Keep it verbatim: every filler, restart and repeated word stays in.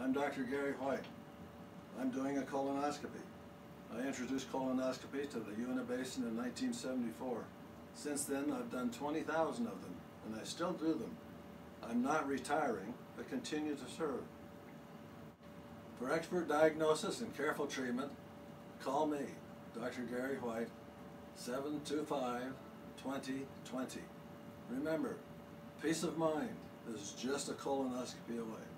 I'm Doctor Gary White. I'm doing a colonoscopy. I introduced colonoscopy to the Uinta Basin in nineteen seventy-four. Since then, I've done twenty thousand of them, and I still do them. I'm not retiring, but continue to serve. For expert diagnosis and careful treatment, call me, Doctor Gary White, seven two five, twenty twenty. Remember, peace of mind is just a colonoscopy away.